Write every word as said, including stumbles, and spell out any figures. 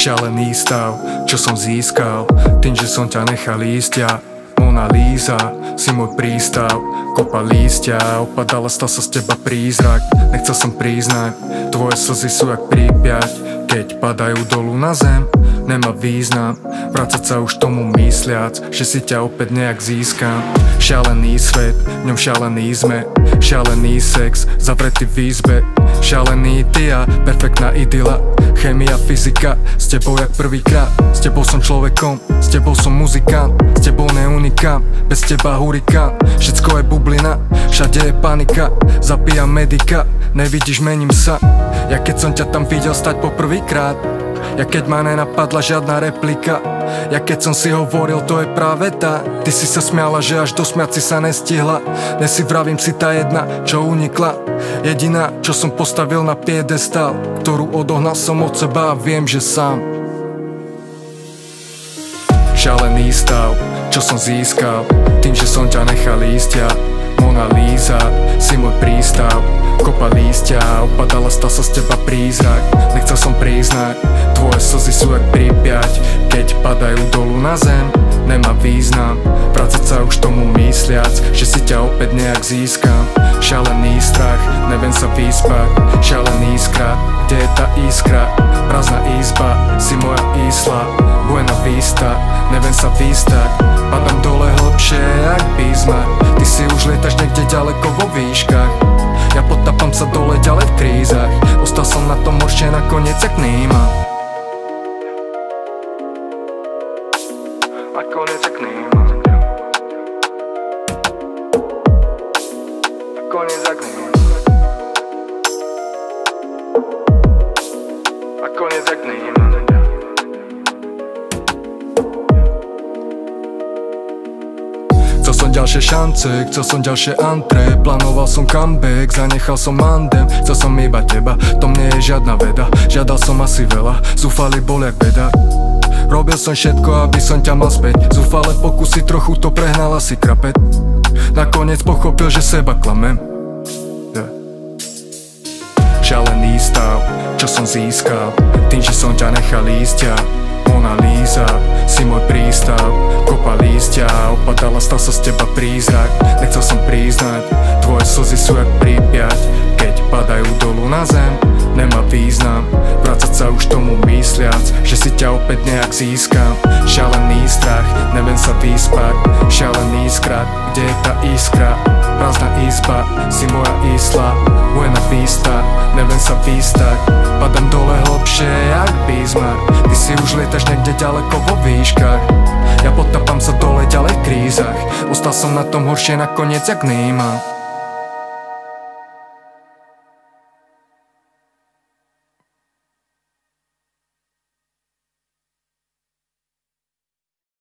Šialený stav, čo som získal tým, že som ťa nechal ísť. Ja Mona Lisa, si môj prístav, kopa lístia, opadala, stal sa z teba prízrak. Nechcel som priznať, tvoje slzy sú jak Prípiať, keď padajú dolu na zem, nemá význam vrácať sa už tomu mysliac, že si ťa opäť nejak získam. Šialený svet, v ňom šialený sme, šialený sex, zavretý v izbe. Šialený ty a perfektná idyla, chémia, fyzika, s tebou jak prvýkrát. S tebou som človekom, s tebou som muzikant, s tebou neunikám, bez teba hurikán. Všetko je bublina, všade je panika, zapíjam medika, nevidíš, mením sa. Ja keď som ťa tam videl stať po prvýkrát, ja keď ma nenapadla žiadna replika, ja keď som si hovoril, to je práve tá. Ty si sa smiala, že až dosmiať si sa nestihla. Dnes si vravím, si tá jedna, čo unikla, jediná, čo som postavil na piedestal, ktorú odohnal som od seba a viem, že sám. Šialený stav, čo som získal tým, že som ťa nechal ísť. Ja Mona Lisa, si môj prístav, kopa lístia, opadala, stal sa z teba prízrak. Nechcel som priznať, tvoje slzy sú jak Prípiať, keď padajú dolu na zem, nemá význam vrácať sa už tomu mysliac, že si ťa opäť nejak získam. Šialený strach, neviem sa vyspať, šialený skrat, kde je tá iskra? Prázdna izba, si moja isla, Buena Vista, neviem sa vystať, padám dole hlbšie jak Bismarck. Ty si už lietaš niekde ďaleko vo výškach, ja potapám sa dole ďalej v krízach. Ostal som na tom horšie nakoniec jak Nýma. Nakoniec jak Nýma. Nakoniec jak Nýma. Nakoniec jak Nýma. Chcel som ďalšie šance, chcel som ďalšie antre, plánoval som comeback, zanechal som mandem. Chcel som iba teba, to mne je žiadna veda, žiadal som asi veľa, zúfalý bol jak beda. Robil som všetko, aby som ťa mal späť, zúfale pokusy, trochu to prehnal asi krapet. Nakoniec pochopil, že seba klamem, yeah. Šialený stav, čo som získal tým, že som ťa nechal ísť. Ja Mona Lisa, si môj prístav, kopa lístia, opadala, stal sa z teba prízrak. Nechcel som priznať, tvoje slzy sú jak Prípiať, keď padajú dolu na zem, nemá význam vrácať sa už tomu mysliac, že si ťa opäť nejak získam. Šialený strach, neviem sa vyspať, šialený skrat, kde je tá iskra? Prázdna izba, si moja isla, Buena Vista, neviem sa vystať, padám dole hlbšie jak Bismarck. Ty si už lietaš niekde ďaleko vo výškach, ja potapám sa dole ďalej v krízach. Ostal som na tom horšie nakoniec jak Nýma.